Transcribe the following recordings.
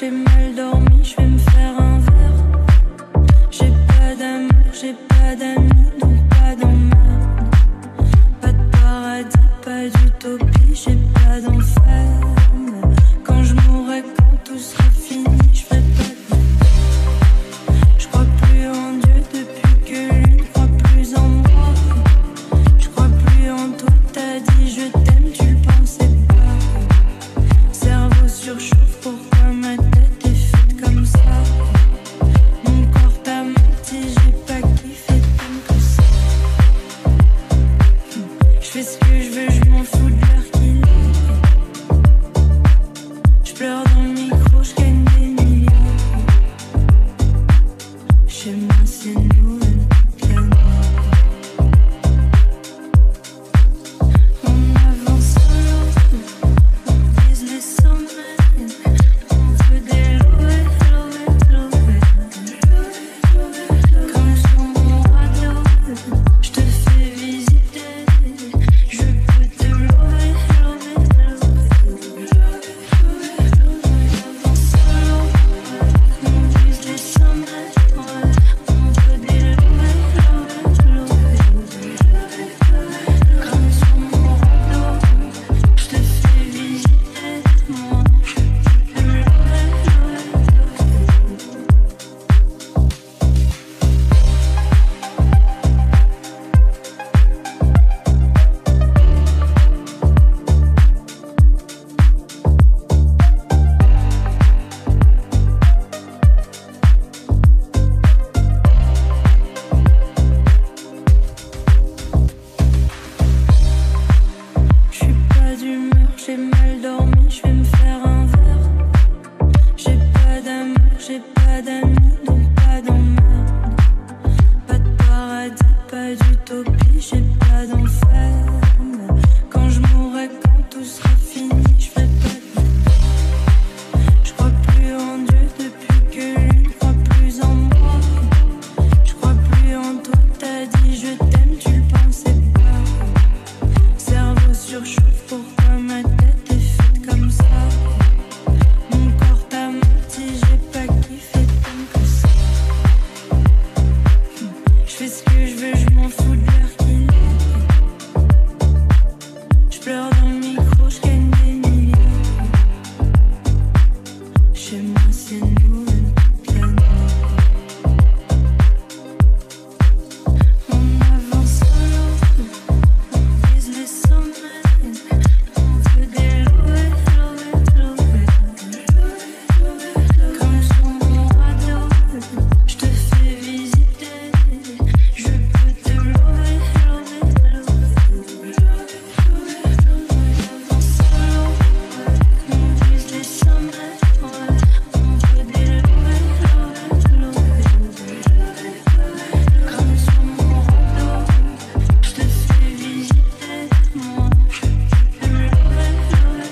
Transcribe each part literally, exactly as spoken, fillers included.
j'ai mal dormi, je vais me faire un verre. J'ai pas d'amour, j'ai pas d'amis, donc pas d'emmerde. Pas de paradis, pas d'utopie, j'ai pas d'enfer. Quand je mourrai, quand tout sera fini, je ferai pas de mal. Je crois plus en Dieu depuis que lui ne croit plus en moi. Je crois plus en toi, t'as dit je t'aime, tu le pensais pas. Cerveau surchauffe, pourquoi ma tête est faite comme ça? Mon corps t'a menti, j'ai pas kiffé tant que ça. Je fais ce que je veux, je m'en fous de l'heure qu'il est. Je pleure dans le micro, je gagne des millions. Chez moi c'est Noël toute la nuit. On avance solo, on vise les sommets. On veut des louettes, louettes, louettes. Comme sur mon radio, je te fais visiter. Je peux te louer, louer, louer. On avance solo, on vise les sommets. On veut des louettes, louettes, louettes. Comme sur mon radio, je te fais visiter. Moi, je peux te louer, louer, louer. Je suis pas d'humeur, j'ai mal dormi, je vais me faire un verre. J'ai pas d'amour, j'ai pas d'amis, donc pas d'emmerde. Pas de paradis, pas d'utopie, j'ai pas d'enfer. Quand je mourrai, quand tout sera fini, je ferai pas de mal. Je crois plus en Dieu depuis que lui ne croit plus en moi. Je crois plus en toi, t'as dit je t'aime, tu le pensais pas. Cerveau surchauffe, pourquoi ma tête est faite comme ça? Mon corps t'a menti, j'ai pas kiffé tant que ça. Je fais ce que je veux, je m'en fous de l'heure qu'il est. Je pleure dans le micro, je gagne des millions. Chez moi c'est Noël toute la nuit. On avance solo, on vise les sommets. On veut des louettes, louettes, louettes. Comme sur mon radio, je te fais visiter. Je peux te louer, louer, louer. On avance solo, on vise les sommets. On veut des louettes, louettes, louettes. Comme sur mon radio, je te fais visiter. Moi, je peux te louer, louer,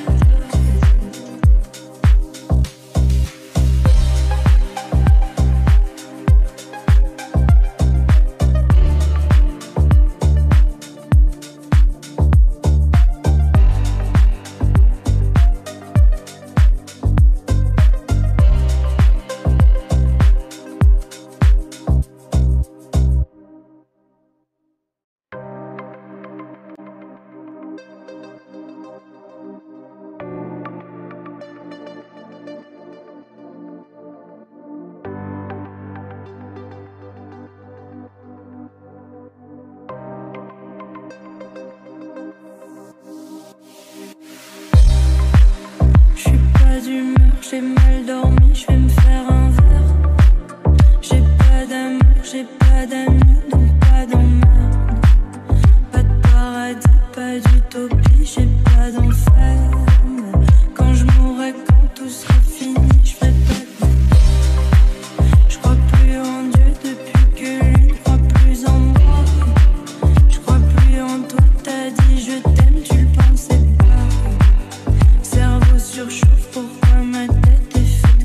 je suis pas d'humeur, j'ai mal dormi, je vais me faire un verre. J'ai pas d'amour, j'ai pas d'amis, donc pas d'emmerde. Pas de paradis, pas d'utopie, j'ai pas d'enfer. Quand je mourrai, quand tout sera fini, je ferai pas de mal. Je crois plus en Dieu depuis que lui ne croit plus en moi. Je crois plus en toi, t'as dit je t'aime, tu le pensais pas. Cerveau surchauffe, pourquoi ma tête est faite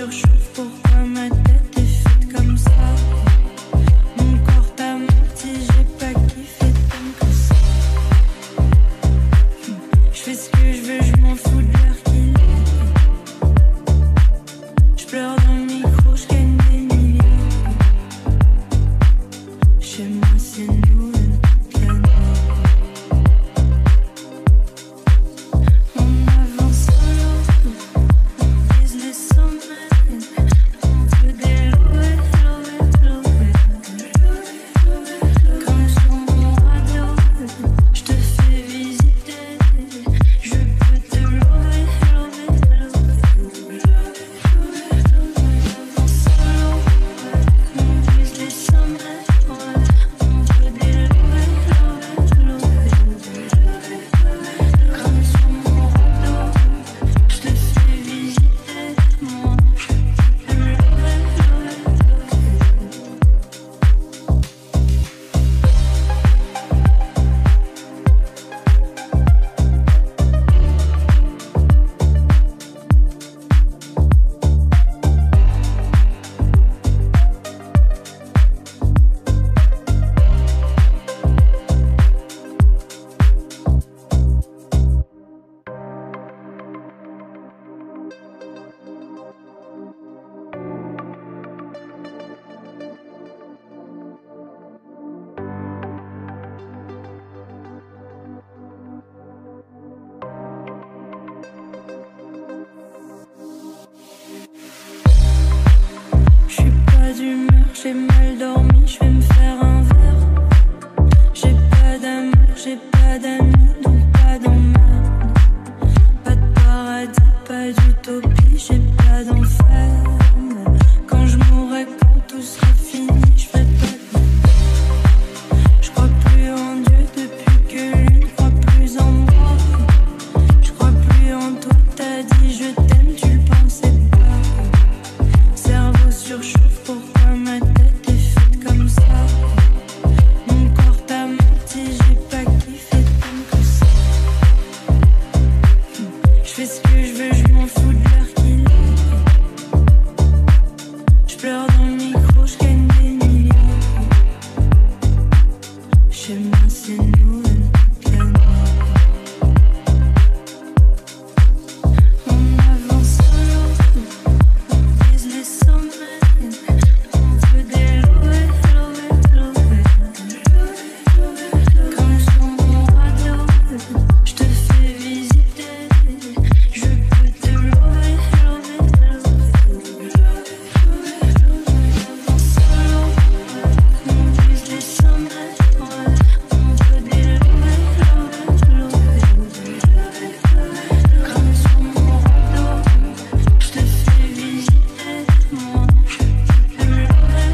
surchauffe, pourquoi ma tête est faite comme ça? Mon corps t'a menti, j'ai pas kiffé tant que ça. Je fais ce que je veux, je m'en fous de l'heure qu'il est. Je pleure dans le micro, je gagne des millions. Chez moi c'est nous toute la nuit. On avance solo, on brise les sommets. On veut des louettes, louettes, louettes. Comme sur mon radio, je te fais visiter. Je peux te louer, louer, louer. On avance solo, on brise les sommets. On veut des louettes, louettes, louettes. Comme sur mon radio, je te fais visiter. Moi, je peux te louer, louer, je suis pas d'humeur, j'ai mal dormi, je vais me faire un verre. J'ai pas d'amour, j'ai pas d'amis, donc pas d'emmerde. Pas de paradis, pas d'utopie, j'ai pas d'enfer. Quand je mourrai, quand tout sera fini, je ferai pas de mal. Je crois plus en Dieu depuis que lui ne croit plus en moi. Je crois plus en toi, t'as dit je t'aime, tu le pensais pas. Cerveau surchauffe, pourquoi ma tête est faite comme ça? Mon corps t'a menti, j'ai pas kiffé tant que ça. Je fais ce que je veux, je m'en fous de l'heure qu'il est. Je pleure dans le micro, je gagne des millions. Chez moi c'est nous toute la nuit. On avance solo, on brise les sommets. On veut des louettes, louettes, louettes. Comme sur mon radio, je te fais visiter. Je peux te louer, louer, louer. On avance solo, on brise les sommets. On veut des louettes, louettes, louettes. Comme sur mon radio, je te fais visiter. Moi, je peux te louer, louer,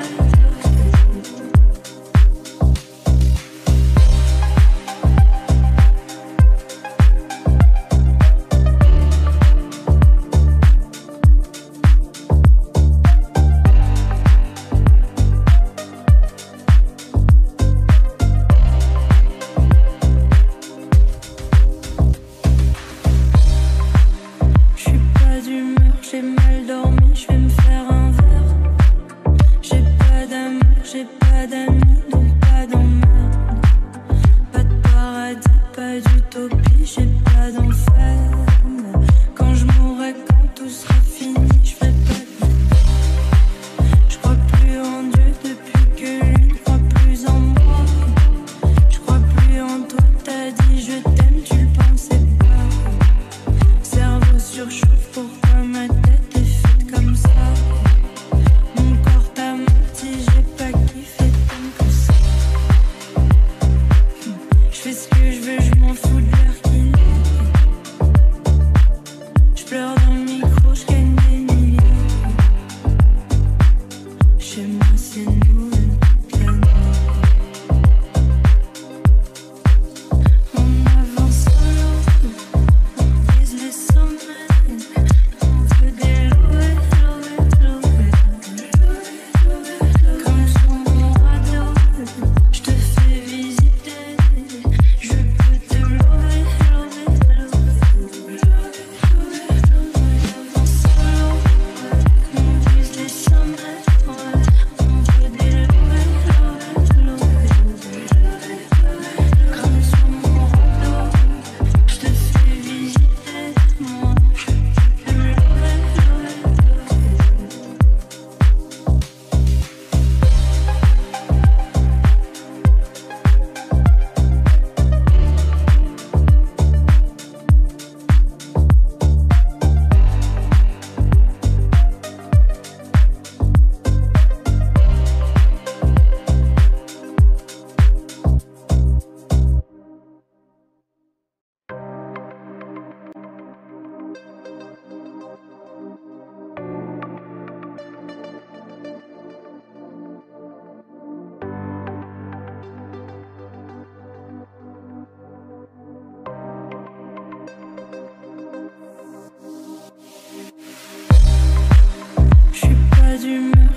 je suis pas d'humeur, j'ai mal dormi, je vais me faire un verre. J'ai pas d'amour, j'ai pas d'amis, donc pas d'emmerde. Pas de paradis, pas d'utopie, j'ai pas d'enfer. Quand je mourrai, quand tout sera fini, je ferai pas de mal. Je crois plus en Dieu depuis que lui ne croit plus en moi. Je crois plus en toi, t'as dit je t'aime, tu le pensais pas. Cerveau surchauffe, pourquoi ma tête est faite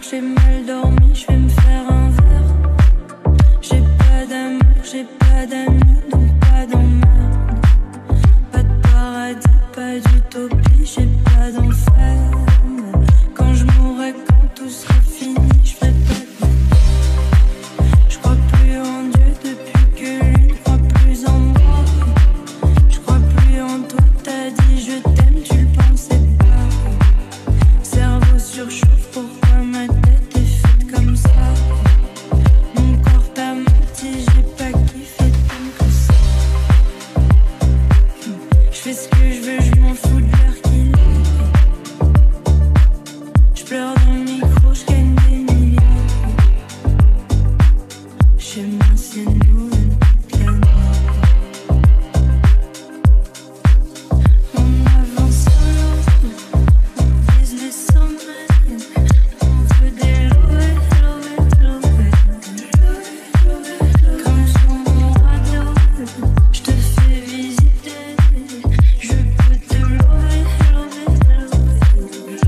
j'ai mal dormi, je vais me faire un verre. J'ai pas d'amour, j'ai pas d'amis, donc pas d'emmerde. Pas de paradis, pas d'utopie, j'ai pas d'enfer. Quand je mourrai, quand tout sera fini, je ferai pas de mal. Je crois plus en Dieu depuis que lui ne croit plus en moi. Je crois plus en toi, t'as dit je t'aime, tu le pensais pas. Cerveau surchauffe, pourquoi ma tête est faite comme ça? Mon corps t'a menti, j'ai pas kiffé tant que ça. Je fais ce que je veux, je m'en fous de l'heure qu'il est. Je pleure dans le micro, je gagne des millions. Chez moi c'est nous, toute la nuit. On avance solo, on vise les sommets. On veut des louettes, louettes, louettes. Comme sur mon radio, je te fais visiter. Je peux te louer, louer, louer.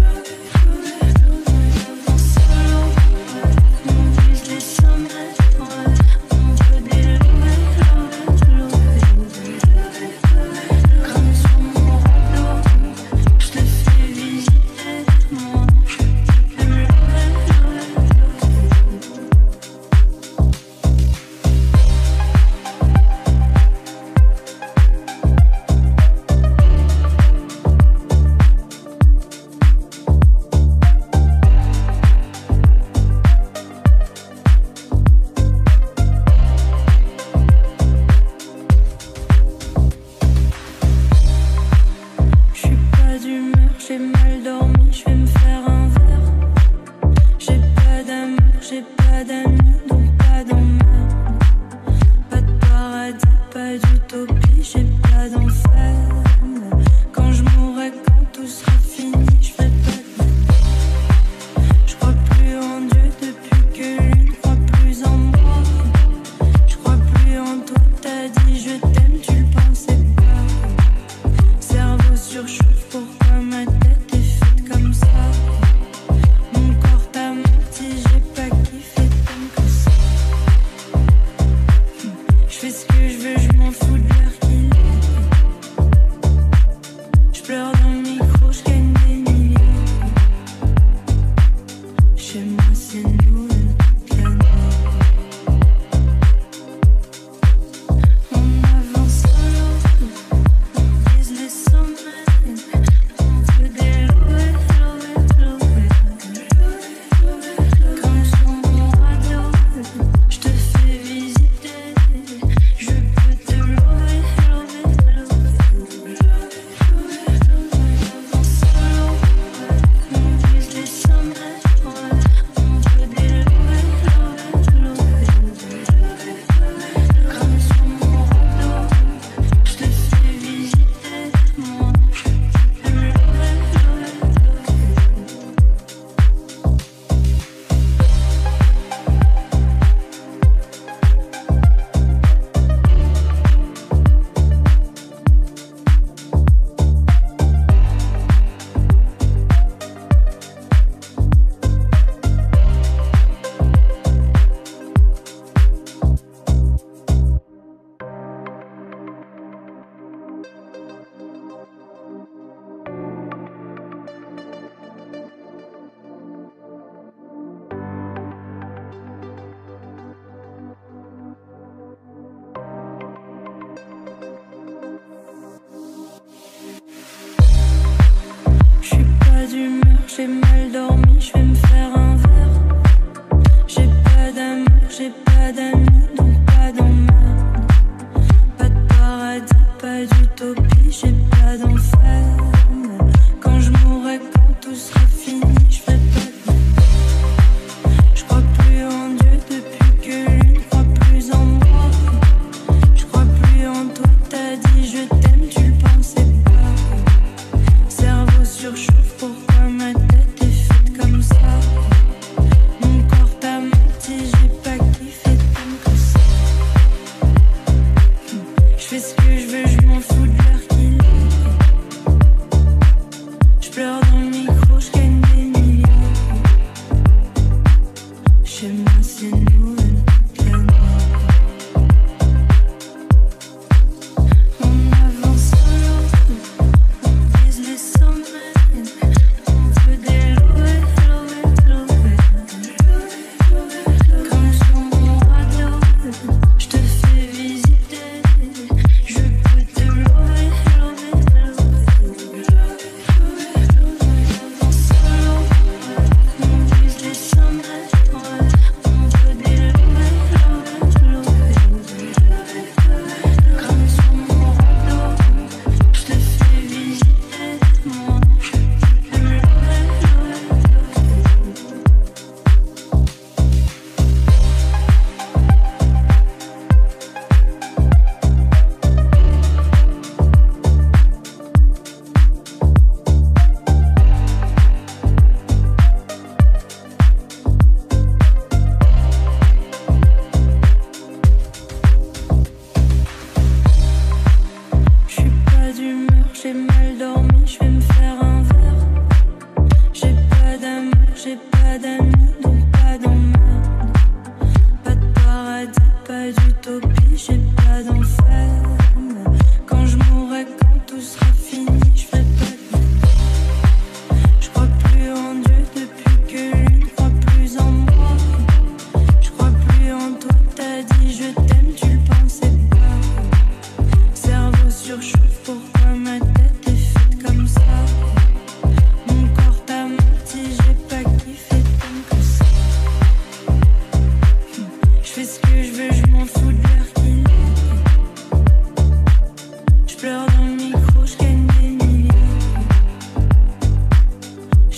On avance solo, on vise les sommets. On veut des louettes, louettes, louettes. Comme sur mon radio, je te fais visiter. Moi, je peux louer, louer, louer. Je suis pas d'humeur, j'ai mal dormi, je vais me faire un verre. J'ai pas d'amour, j'ai pas d'amis, donc pas d'emmerde. Pas de paradis, pas d'utopie, j'ai pas d'enfer. Quand je mourrai, quand tout sera fini, je ferai pas de mal. Je crois plus en Dieu depuis que lui ne croit plus en moi. Je crois plus en toi, t'as dit je t'aime, tu le pensais pas. Cerveau surchauffe, pourquoi ma tête est faite comme ça? Mon corps t'a menti, j'ai pas kiffé tant que ça. Je fais ce que je veux, je m'en fous de l'heure qu'il est. Je pleure dans le micro, je gagne des millions. Chez moi c'est nous, toute la nuit. On avance solo, on vise les sommets. On veut des louettes, louettes, louettes. Comme sur mon radio, je te fais visiter. Je peux te louer, louer, louer. On avance solo, on vise les sommets. On veut des louettes, louettes, louettes. Comme sur mon radio, je te fais visiter. Moi, je peux louer, louer, louer. Je suis pas d'humeur, j'ai mal dormi, je vais me faire un verre. J'ai pas d'amour, j'ai pas d'amis, donc pas d'emmerde. Pas de paradis, pas d'utopie, j'ai pas d'enfer. Quand je mourrai, quand tout sera fini, je ferai pas de mal. Je crois plus en Dieu depuis que lui ne croit plus en moi. Je crois plus en toi, t'as dit je t'aime, tu le pensais pas. Cerveau surchauffe, pourquoi ma tête est faite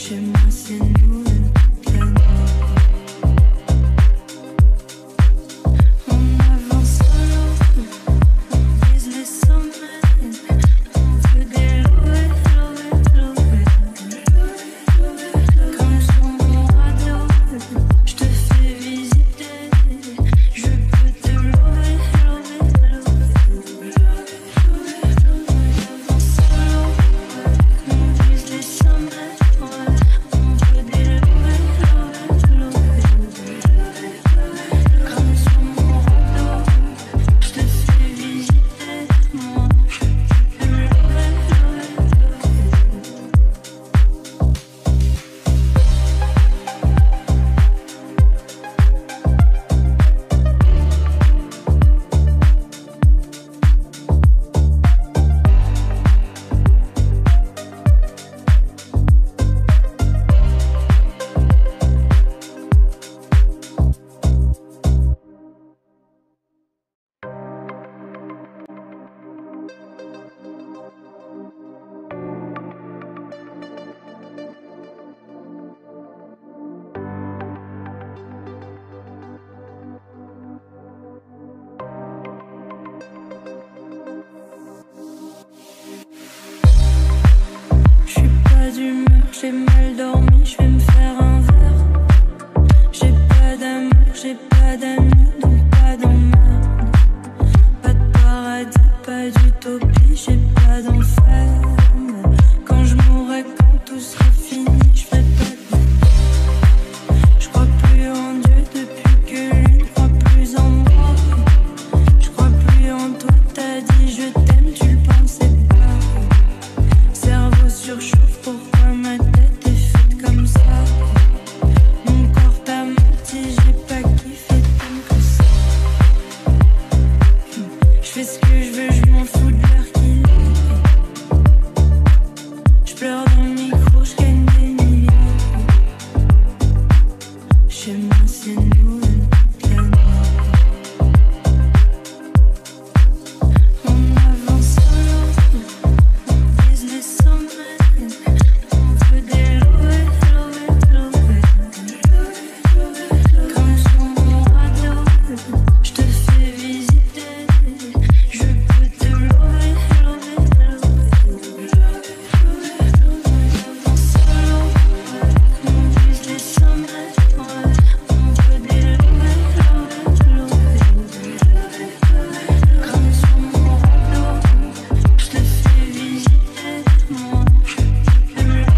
Chez moi c'est nous toute la nuit. On avance solo, on vise les sommets, on veut des louets, louets, louets. Comme sur mon radeau, je te fais visiter, je peux te louer, louer, louer. On avance solo, on vise les sommets, on veut des louets, louets, louets. Comme sur mon radeau, je te fais visiter, moi, je peux te louer, louer, louer. Je suis pas d'humeur, j'ai mal dormi, je vais me faire un verre. J'ai pas d'amour, j'ai pas d'amis, donc pas d'emmerde. Pas de paradis, pas d'utopie, j'ai pas d'enfer. Quand je mourrai, quand tout sera fini, je ferai pas de mal. Je crois plus en Dieu depuis que lui ne croit plus en moi. Je crois plus en toi, t'as dit je t'aime, tu le pensais pas. Cerveau surchauffe, pourquoi ma tête est faite comme ça? Mon corps t'a menti, j'ai pas kiffé tant que ça. Je fais ce que je veux, je m'en fous de l'heure qu'il est. Je pleure dans le micro, je gagne des millions. Chez moi c'est nous toute la nuit. On avance solo, on vise les sommets, on veut des louets, louets, louets. Comme sur mon radeau, je te fais visiter, je peux te louer, louer, louer. On avance solo, on vise les sommets, on veut des louets, louets, louets. Comme sur mon radeau, je te fais visiter, moi, je peux te louer, louer,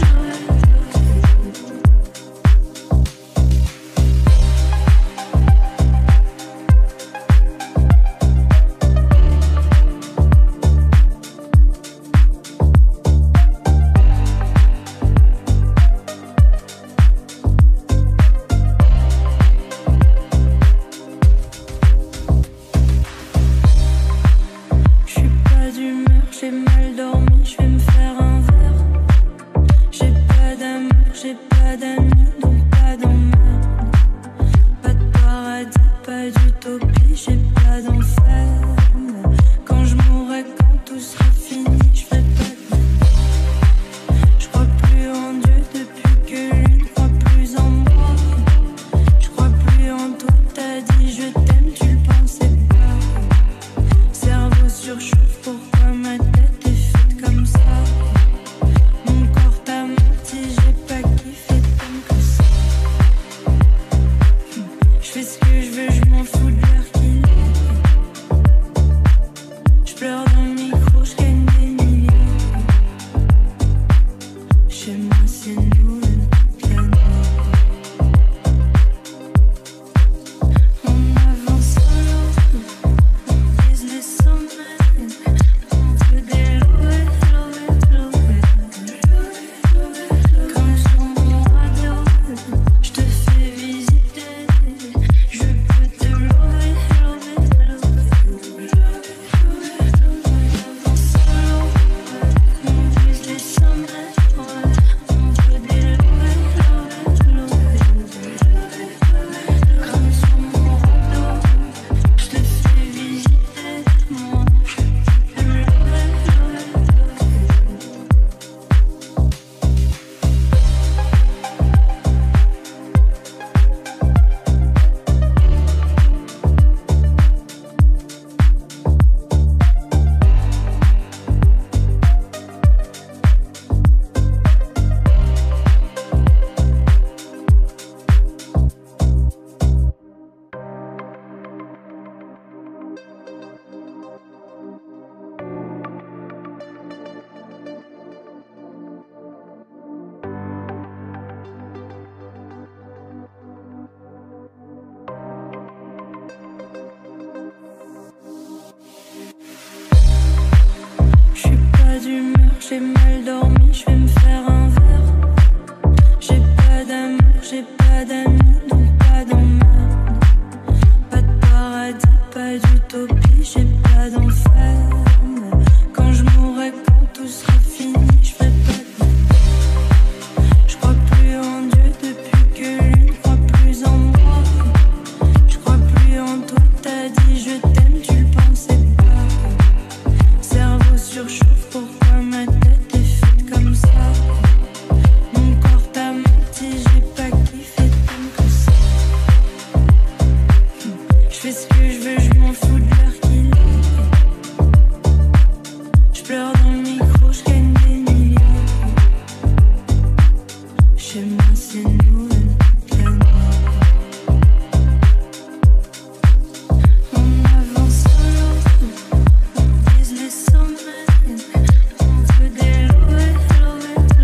Je suis pas d'humeur, j'ai mal dormi, je vais me faire un verre. J'ai pas d'amour, j'ai pas d'amis, donc pas d'emmerde. Pas de paradis, pas d'utopie, j'ai pas d'enfer. Quand je mourrai, quand tout sera fini, je ferai pas de mal. Je crois plus en Dieu depuis que lui ne croit plus en moi. Je crois plus en toi, t'as dit je t'aime, tu le pensais pas. Cerveau surchauffe, pourquoi ma tête est faite comme ça? Mon corps t'a menti, j'ai pas kiffé tant que ça. Je fais ce que je veux, je m'en fous de l'heure qu'il est. Je pleure dans le micro, je gagne des millions. Chez moi c'est nous toute la nuit. On avance solo, on vise les sommets, on veut des louets, louets, louets. Comme sur mon radeau, je te fais visiter, je peux te louer, louer, louer. On avance solo, on vise les sommets, on veut des louets. j'ai mal dormi, je vais me faire un verre. J'ai pas d'amour, j'ai pas d'amis, donc pas d'emmerde. Pas de paradis, pas d'utopie, j'ai pas d'enfer. Quand je mourrai, quand tout sera fini, je ferai pas de mal. Je crois plus en Dieu depuis que lui ne croit plus en moi. Je crois plus en toi, t'as dit je t'aime, tu le pensais pas. Cerveau surchauffe, pourquoi ma tête est faite comme ça? Mon corps t'a menti, j'ai pas kiffé tant que ça. Je fais ce que je veux, je m'en fous de l'heure qu'il est. Je pleure dans le micro, je gagne des millions. Chez moi c'est nouvelle toute la nuit. On avance solo, on vise les sommets. On veut des louettes, louettes,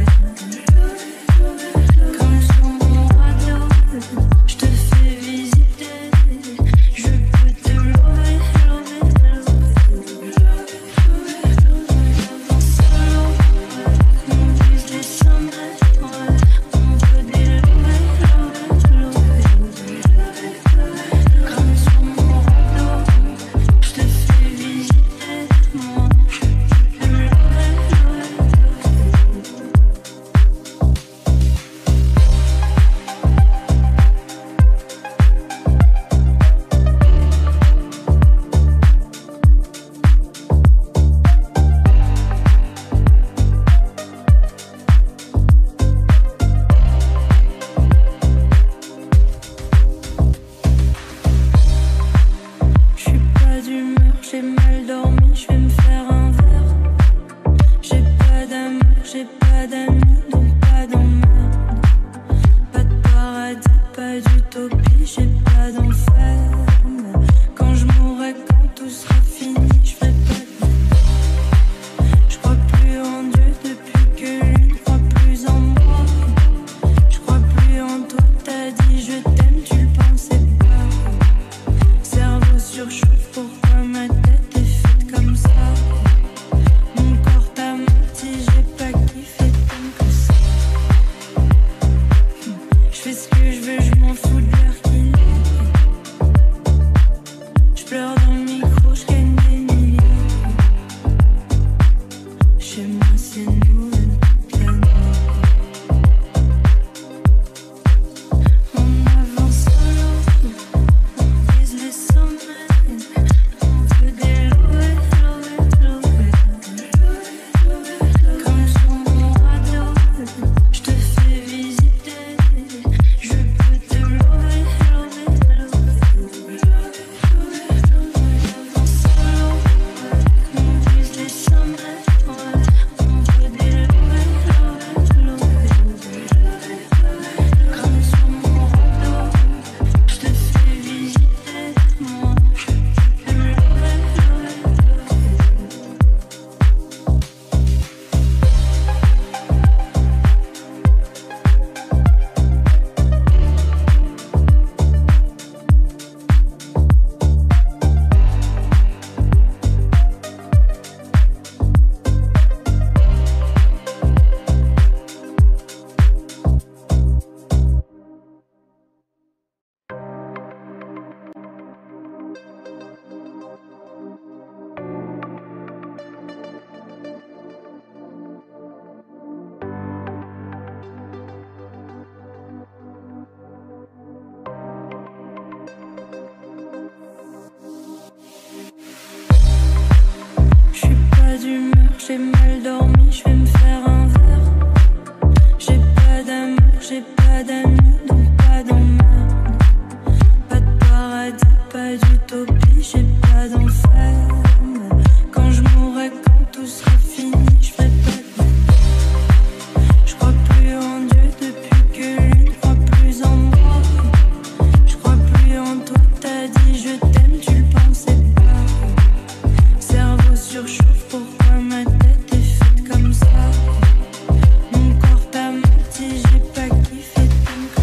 louettes. Comme sur mon radio, je te fais visiter. Je peux te louer, louer, louer. On avance solo, on vise les sommets. On veut des louettes, louettes, louettes. Comme sur mon radio, je te fais visiter. Moi, je peux te louer, louer, louer. Je suis pas d'humeur, j'ai mal dormi, je vais me faire un verre. J'ai pas d'amour, j'ai pas d'amis, donc pas d'emmerde. Pas de paradis, pas d'utopie, j'ai pas d'enfer. Quand je mourrai, quand tout sera fini, je ferai pas de mal. Je crois plus en Dieu depuis que lui ne croit plus en moi. Je crois plus en toi, t'as dit je t'aime, tu le pensais pas. Cerveau surchauffe, pourquoi ma tête est faite comme ça? Mon corps t'a menti, j'ai pas kiffé tant que ça. Je fais ce que je veux, je m'en fous de l'heure qu'il est. Je pleure dans le micro, je gagne des millions. Chez moi c'est nouvelle toute la nuit. On avance solo, on vise les sommets. On veut des louettes, louettes, louettes. Comme sur mon radio, je te fais visiter. Je peux te louer, louer, louer. On avance solo, on vise les sommets. On veut des louettes, louettes, louettes. Comme sur mon radio, je te fais visiter. Moi, je peux te louer, louer, louer. Je suis pas d'humeur, j'ai mal dormi, je vais me faire un verre. J'ai pas d'amour, j'ai pas d'amis, donc pas d'emmerde. Pas de paradis, pas d'utopie, j'ai pas d'enfer. Quand je mourrai, quand tout sera fini, je ferai pas de mal. Je crois plus en Dieu depuis que lui ne croit plus en moi. Je crois plus en toi, t'as dit je t'aime, tu le pensais pas. Cerveau surchauffe, pourquoi ma tête est faite comme ça? Mon corps t'a menti, j'ai pas kiffé tant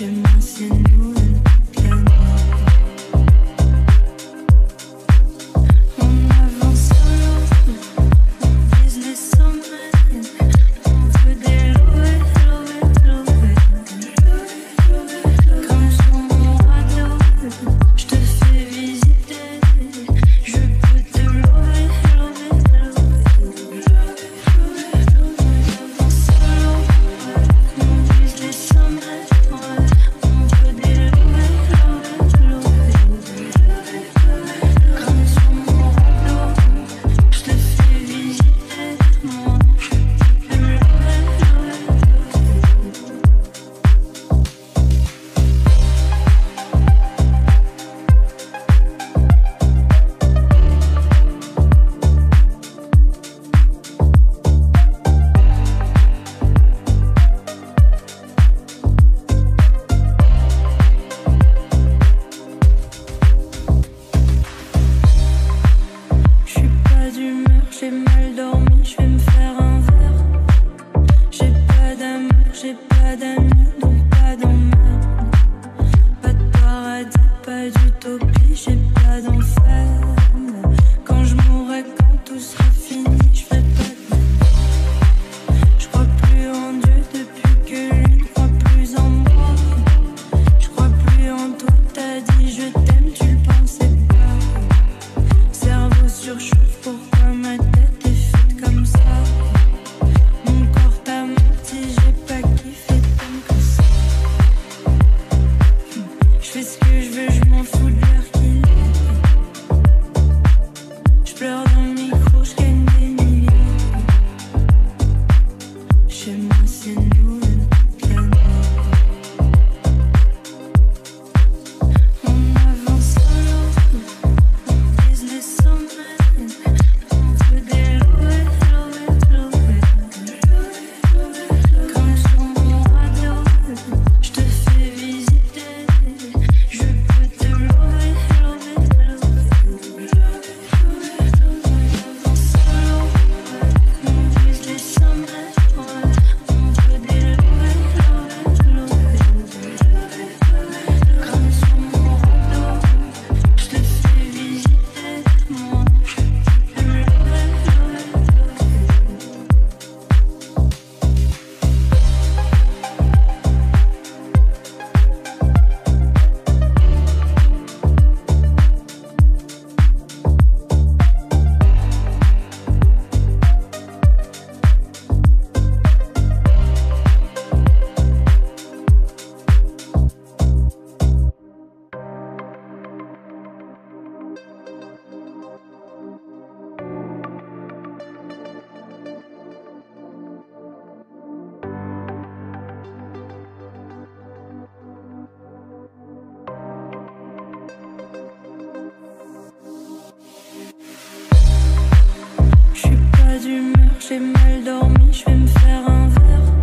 J'ai mal dormi, je vais me faire un verre.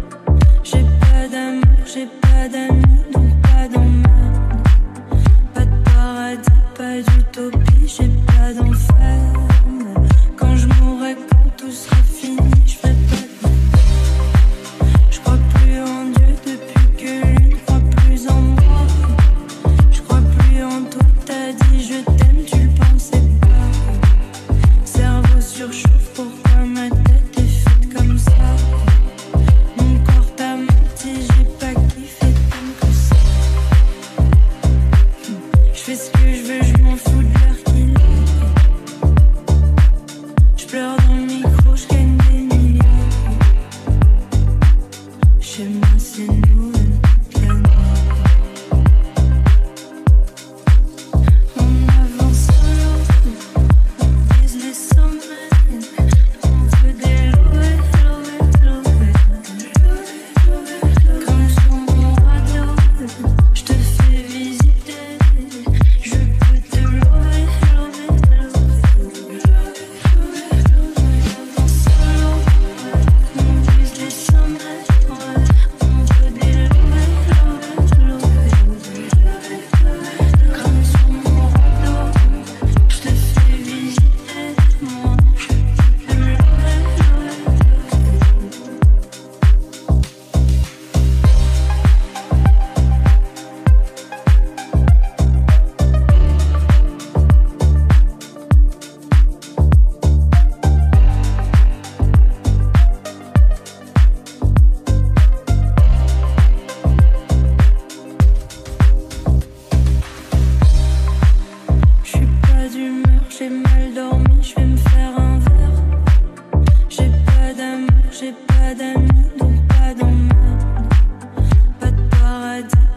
J'ai pas d'amour, j'ai pas d'amis, donc pas d'emmerde. Pas de paradis, pas d'utopie, j'ai pas d'enfer. Quand je mourrai, quand tout sera fini, je ferai pas de mal. Je crois plus en Dieu depuis que lui ne croit plus en moi. Je crois plus en toi, t'as dit je t'aime, tu le pensais pas. Cerveau surchauffe, pourquoi ma tête est faite comme ça? Mon corps t'a menti, j'ai pas kiffé tant que ça.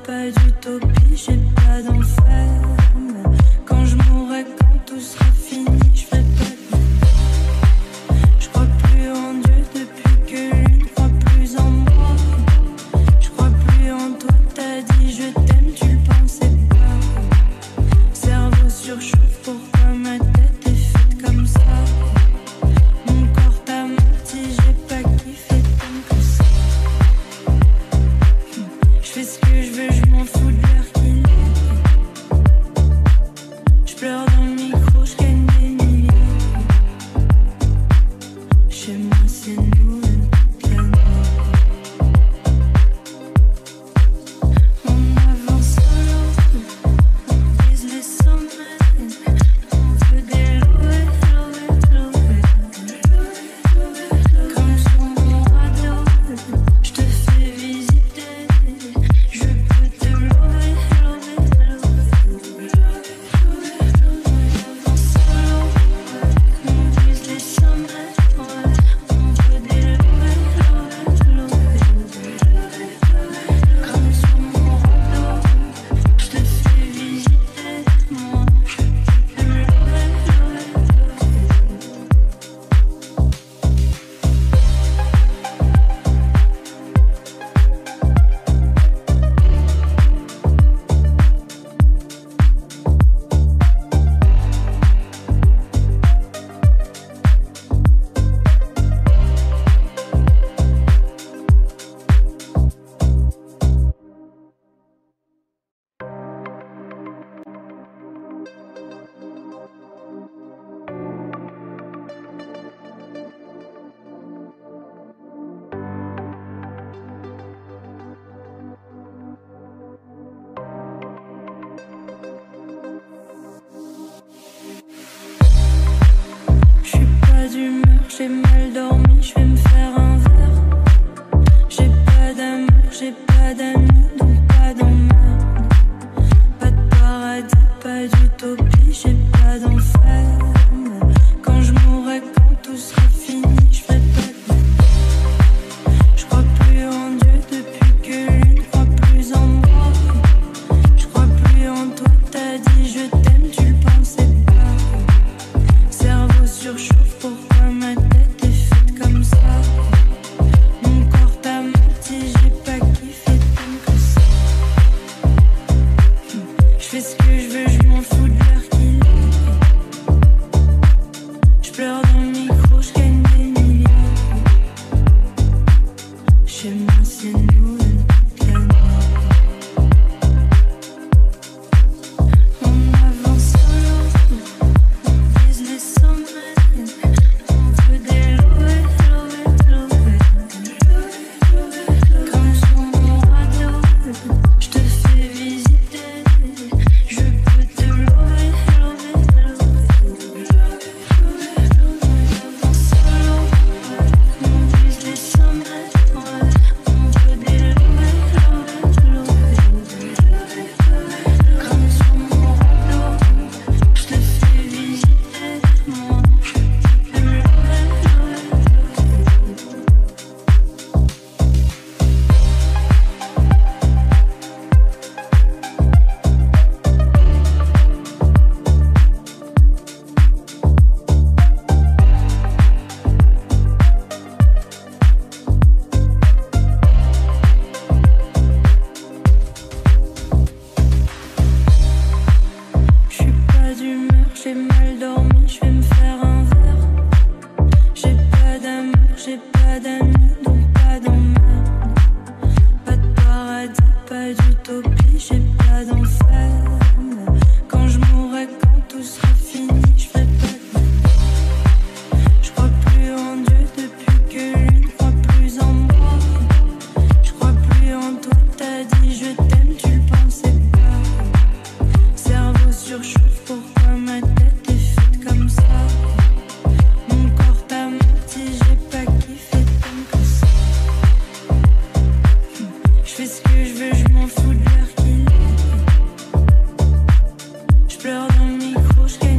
pas d'utopie, j'ai pas d'enfer. Quand je mourrai, quand tout sera fini, je ferai pas de même. Je crois plus en Dieu depuis que lui ne croit plus en moi. Je crois plus en toi, t'as dit je t'aime, tu le pensais pas. Cerveau surchauffe, pourquoi ma tête est faite comme ça? Mon corps t'a menti, j'ai pas kiffé tant que ça. Je fais ce que je veux, je m'en fous de l'air qu'il est. Je pleure dans le micro, je gagne des milliers. Chez moi c'est Noël toute la nuit. On avance solo, on brise les sommets. On veut des louettes, louettes, louettes. Comme sur mon radeau, je te fais visiter. Je peux te louer, louer, louer. On avance solo, on brise les sommets. On veut des louettes, louettes, louettes. Comme sur mon radeau, je te fais visiter. Moi, je peux te louer, louer, louer. Je suis pas d'humeur, j'ai mal dormi, je vais me faire un verre. J'ai pas d'amour, j'ai pas d'amis, donc pas d'emmerde. Pas de paradis, pas d'utopie, j'ai pas d'enfer. Quand je mourrai, quand tout sera fini, je ferai pas de même. Je crois plus en Dieu depuis que lui ne croit plus en moi. Je crois plus en toi, t'as dit je t'aime, tu le pensais pas. Cerveau surchauffe, pourquoi ma tête est faite comme ça? Mon corps t'a menti, j'ai pas kiffé tant que ça. Je fais ce que je veux, je m'en fous de l'air qu'il est. Je pleure dans le micro, je gagne des milliers. Chez moi c'est Noël toute la nuit. On avance solo, on brise les sommets. On veut des louettes, louettes, louettes. Comme sur mon radeau, je te fais visiter. Je peux te louer, louer, louer. On avance solo, on brise les sommets. On veut des louettes, louettes, louettes. Comme sur mon radeau, je te fais visiter. Moi, je peux te louer, louer, Je suis pas d'humeur, j'ai mal dormi, je vais me faire un verre. J'ai pas d'amour, j'ai pas d'amis, donc pas d'emmerde. Pas de paradis, pas d'utopie, j'ai pas d'enfer. Quand je mourrai, quand tout sera fini, je ferai pas de même. Je crois plus en Dieu depuis que lui ne croit plus en moi. Je crois plus en toi, t'as dit je t'aime, tu le pensais pas. Cerveau surchauffe, pourquoi ma tête est faite comme ça? Mon corps t'a menti, j'ai pas kiffé tant que ça. Je fais ce que je veux, je m'en fous de l'air qu'il est. Je pleure dans le micro, je gagne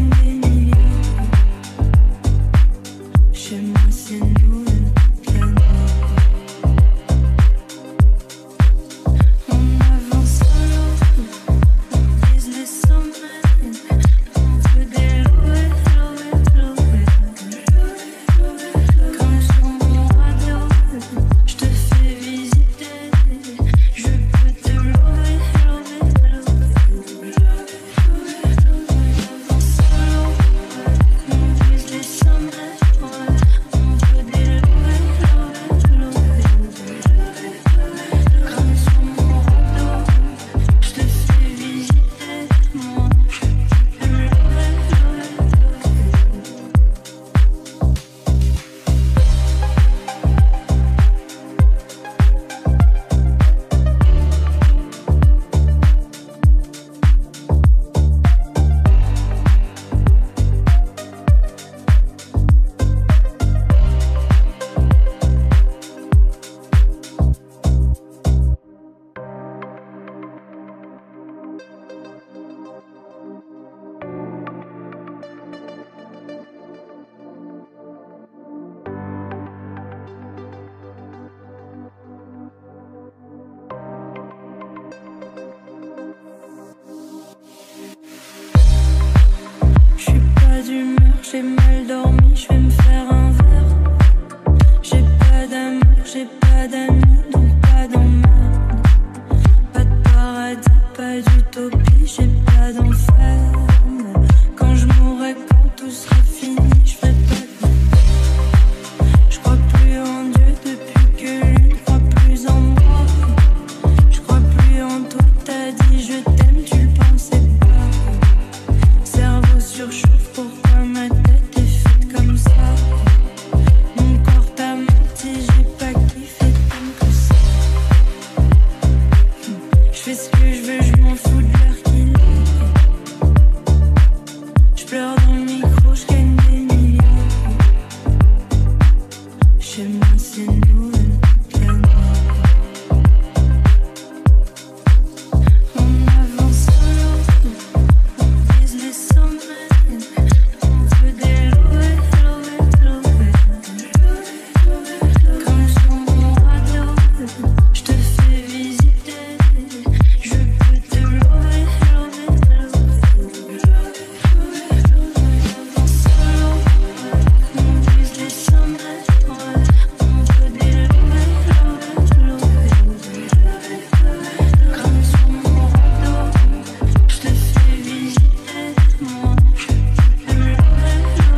j'ai mal dormi, je vais me faire un verre. J'ai pas d'amour, j'ai pas d'amis, donc pas d'emmerde. Pas de paradis, pas d'utopie, j'ai pas d'enfer. Quand je mourrai, quand tout sera fini, je ferai pas de mal. Je crois plus en Dieu depuis que lui ne croit plus en moi. Je crois plus en toi, t'as dit je t'aime, tu le pensais pas. Cerveau surchauffe, pourquoi ma tête est faite comme ça? Mon corps t'a menti, j'ai pas kiffé tant que ça. Je fais ce que je veux, je m'en fous de l'heure qu'il est. Je pleure dans le micro, je gagne des millions. Chez moi c'est Noël toute la nuit. On avance solo, on vise les sommets. On veut des louettes, louettes, louettes. Comme sur mon radeau, je te fais visiter. Je peux te louer, louer, louer. On avance solo, on vise les sommets. On veut des louettes, louettes, louettes. Comme sur mon radeau, je te fais visiter. Moi, je peux te louer, louer,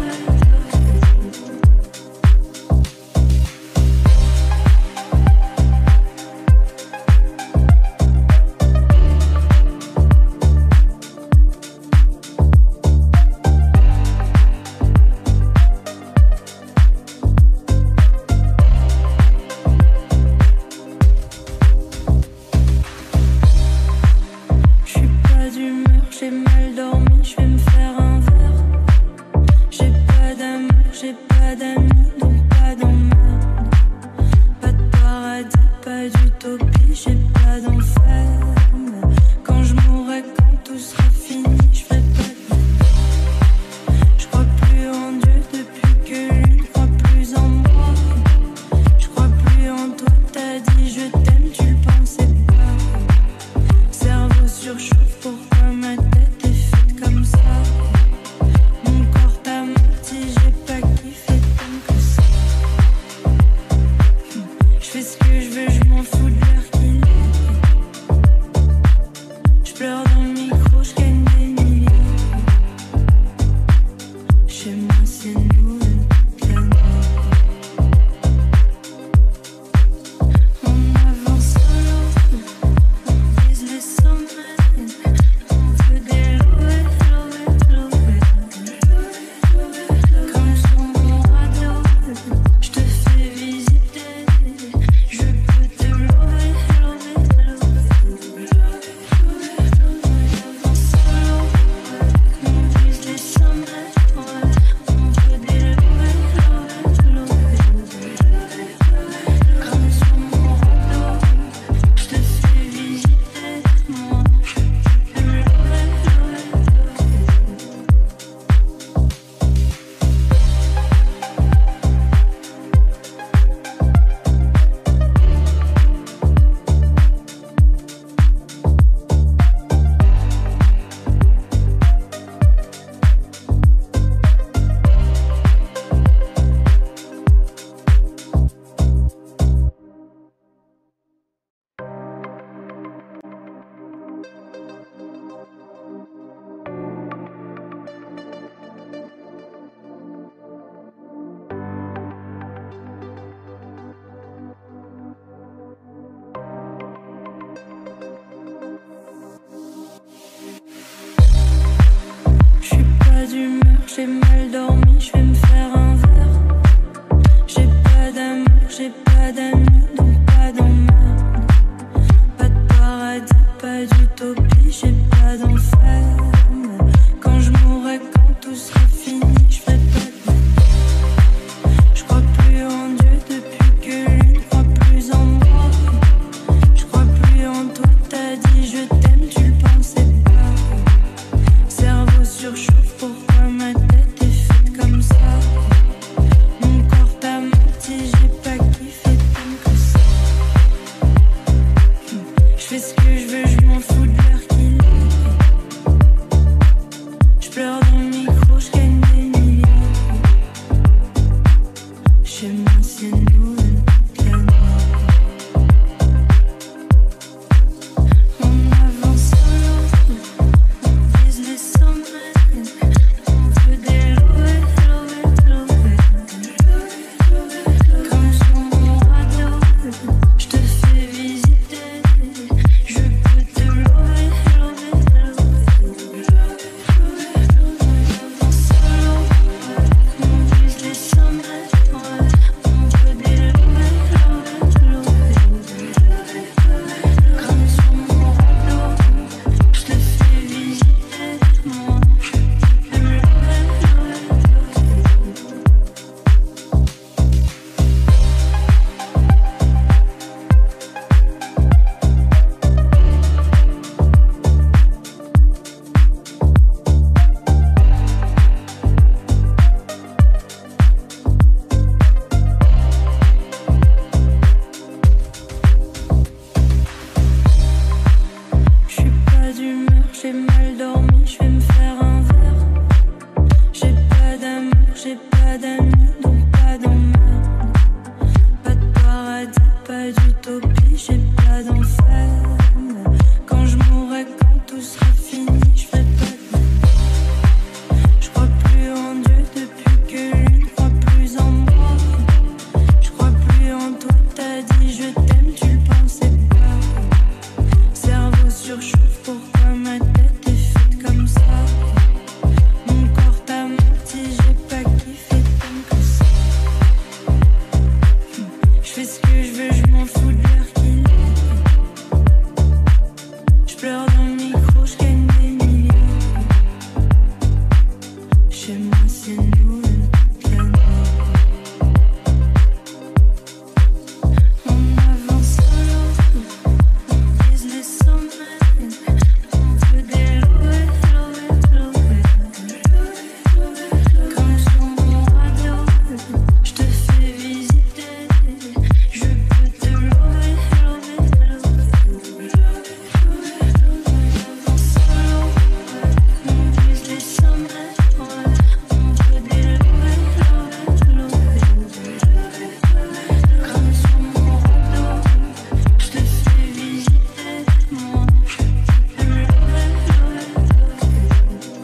je suis pas d'humeur, j'ai mal dormi, je vais me faire un verre. J'ai pas d'amour, j'ai pas d'amis, donc pas d'emmerde. Pas de paradis, pas d'utopie, j'ai pas d'enfer. Quand je mourrai, quand tout sera fini, je ferai pas de mal. Je crois plus en Dieu depuis que lui ne croit plus en moi. Je crois plus en toi, t'as dit je t'aime, tu le pensais pas. Cerveau surchauffe, pourquoi ma tête est faite comme ça? Mon corps t'a menti, j'ai pas kiffé tant que ça. Je fais ce que je veux, je m'en fous de l'heure qu'il est. Je pleure dans le micro, je gagne des millions. Chez moi c'est Noël toute la nuit. On avance solo, on vise les sommets. On veut des louettes, louettes, louettes. Comme sur mon radeau, je te fais visiter. Je peux te louer, louer, louer. On avance solo, on vise les sommets. On veut des louettes, louettes, louettes. Comme sur mon radeau, je te fais visiter. Moi, je peux te louer, louer, je suis pas d'humeur, j'ai mal dormi, je vais me faire un verre. J'ai pas d'amour, j'ai pas d'amis, donc pas d'emmerde. Pas de paradis, pas d'utopie, j'ai pas d'enfer. Quand je mourrai, quand tout sera fini, je ferai pas de mal. Je crois plus en Dieu depuis que lui ne croit plus en moi. Je crois plus en toi, t'as dit je t'aime, tu le pensais pas. Cerveau surchauffe, pourquoi ma tête est faite comme ça? Mon corps t'a menti, j'ai pas kiffé tant que ça. Je fais ce que je veux, je m'en fous de l'heure qu'il est. surchauffe, pourquoi ma tête est faite comme ça? Mon corps t'a menti, j'ai pas kiffé tant que ça. Je fais ce que je veux, je m'en fous de l'heure qu'il est. Je pleure dans le micro, je gagne des millions. Chez moi c'est nous toute la nuit. On avance solo, on vise les sommets. On veut des louets, louets, louets. Comme sur mon radio, je te fais visiter. Je peux te louer, louer, louer. On avance solo, on vise les sommets. On veut des louets, louets, louets. Comme sur mon radio, je te fais visiter. Moi, je peux te louer, louer, louer.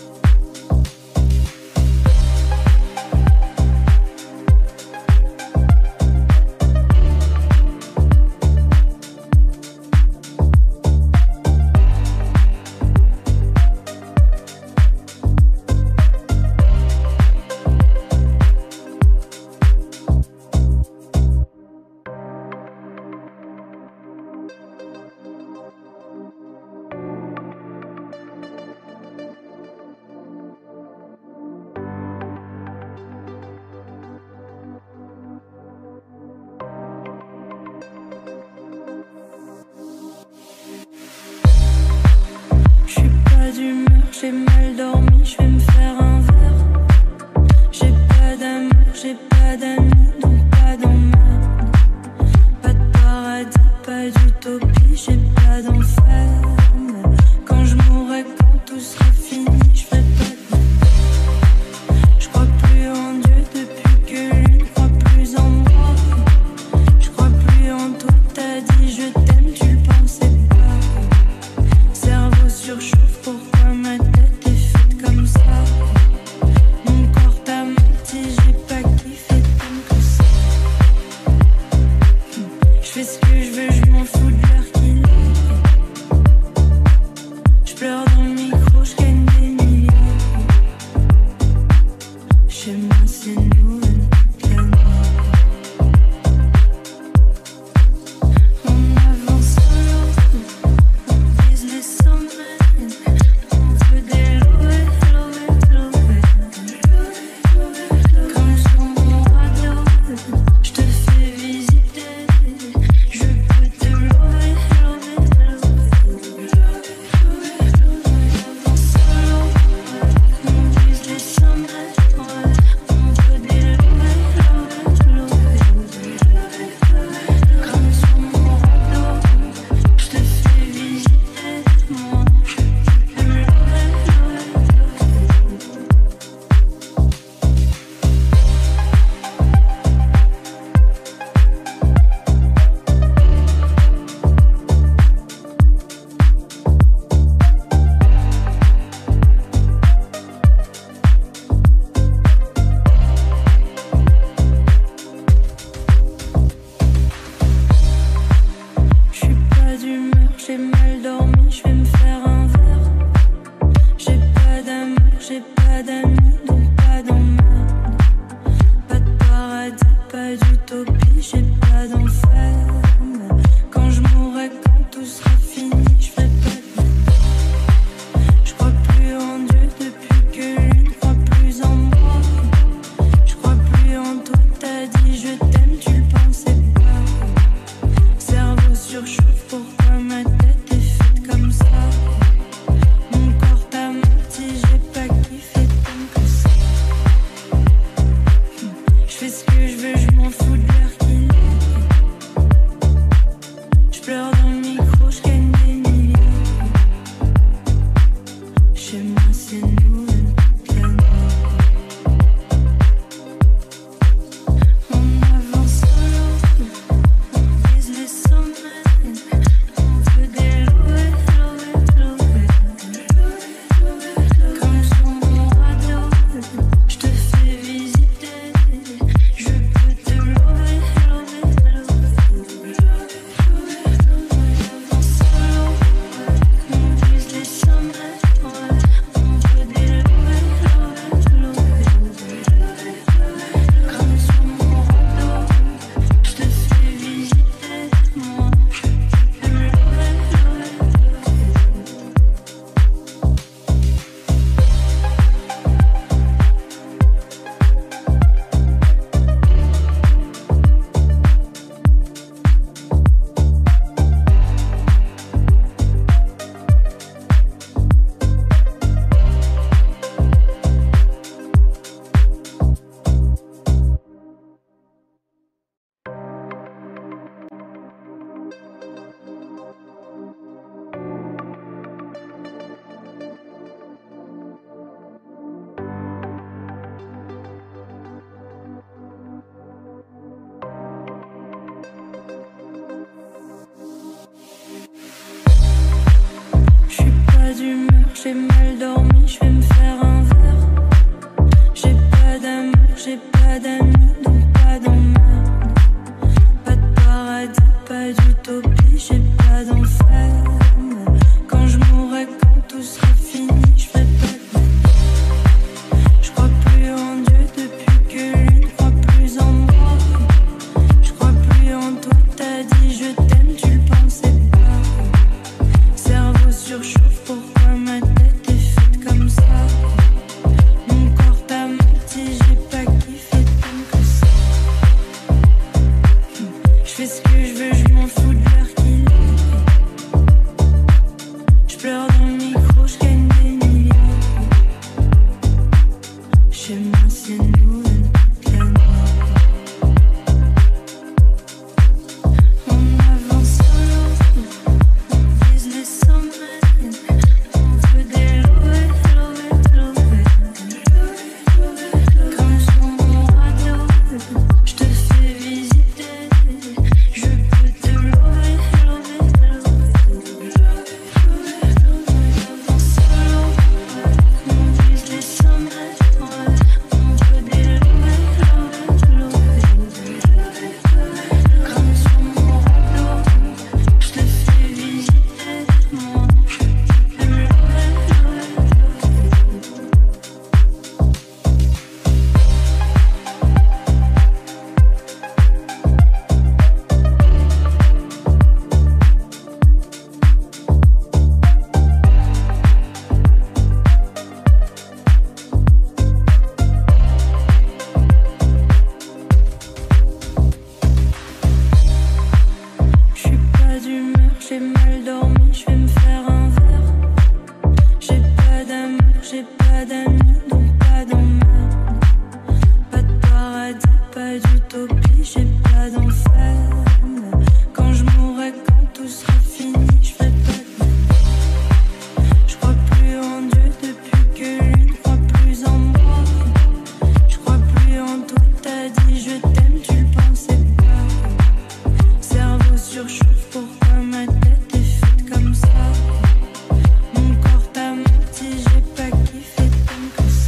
Je suis pas d'humeur, j'ai mal dormi, je vais me faire un verre. J'ai pas d'amour, j'ai pas d'amis, donc pas d'emmerde. Pas de paradis, pas d'utopie, j'ai pas d'enfer. Quand je mourrai, quand tout sera fini, je ferai pas de mal. Je crois plus en Dieu depuis que lui ne croit plus en moi. Je crois plus en toi, t'as dit je t'aime, tu le pensais pas. Cerveau surchauffe, pourquoi ma tête est faite comme ça? j'ai mal dormi, je vais me faire un verre. J'ai pas d'amour, j'ai pas d'amis, donc pas d'emmerde. Pas de paradis, pas d'utopie, j'ai pas d'enfer. Quand je mourrai, quand tout sera fini, je ferai pas de mal. Je crois plus en Dieu depuis que lui ne croit plus en moi. Je crois plus en toi, t'as dit je t'aime, tu le pensais pas. Cerveau surchauffe, pourquoi ma tête est faite comme ça? Mon corps t'a menti, j'ai pas kiffé tant que ça. Je fais ce que je veux, je m'en fous de l'heure qu'il est. Je pleure dans le micro, je gagne des millions. Chez moi c'est nous toute la nuit. On avance solo, on vise les sommets. On veut des louettes, louettes, louettes. Comme sur mon radio, je te fais visiter. Je peux te louer, louer, louer. On avance solo, on vise les sommets. On veut des louettes, louettes, louettes. Comme sur mon radio, je te fais visiter. Moi, je peux te louer, louer, louer. Je suis pas d'humeur, j'ai mal dormi, je vais me faire un verre. J'ai pas d'amour, j'ai pas d'amis, donc pas d'emmerde. Pas de paradis, pas d'utopie, j'ai pas d'enfer. Quand je mourrai, quand tout sera fini, je ferai pas de mal. Je crois plus en Dieu depuis que lui ne croit plus en moi. Je crois plus en toi, t'as dit je t'aime, tu le pensais pas. Cerveau surchauffe, pourquoi ma tête est faite comme ça? Mon corps t'a menti, j'ai pas kiffé tant que ça.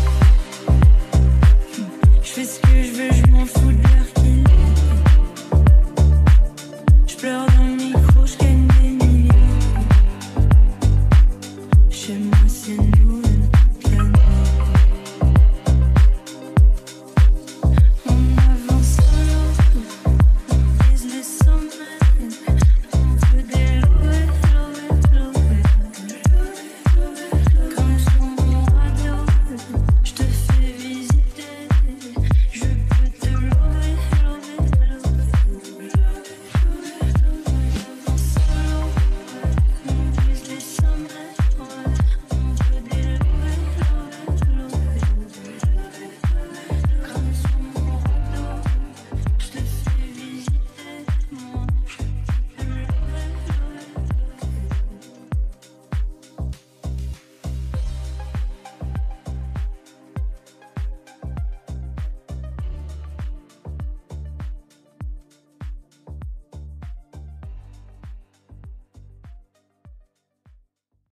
Je fais ce que je veux, je m'en fous de l'heure qu'il est. Je pleure dans le micro, je gagne des millions. Chez moi c'est nous.